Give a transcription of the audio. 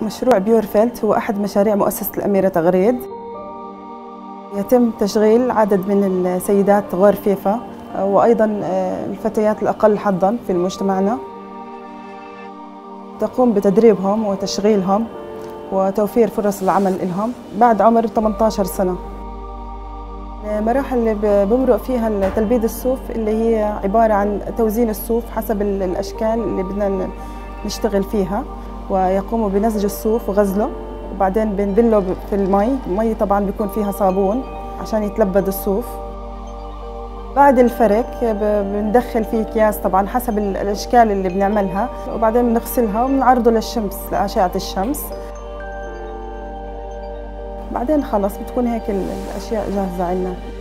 مشروع بيورفلت هو أحد مشاريع مؤسسة الأميرة تغريد. يتم تشغيل عدد من السيدات غار فيفا وأيضا الفتيات الأقل حظاً في مجتمعنا. تقوم بتدريبهم وتشغيلهم وتوفير فرص العمل لهم بعد عمر 18 سنة. المراحل اللي بمرق فيها تلبيد الصوف اللي هي عبارة عن توزين الصوف حسب الأشكال اللي بدنا نشتغل فيها، ويقوموا بنسج الصوف وغزله، وبعدين بنبله في المي طبعا بيكون فيها صابون عشان يتلبد الصوف. بعد الفرك بندخل فيه أكياس طبعا حسب الأشكال اللي بنعملها، وبعدين بنغسلها وبنعرضه للشمس لأشعة الشمس. بعدين خلص بتكون هيك الأشياء جاهزة عنا.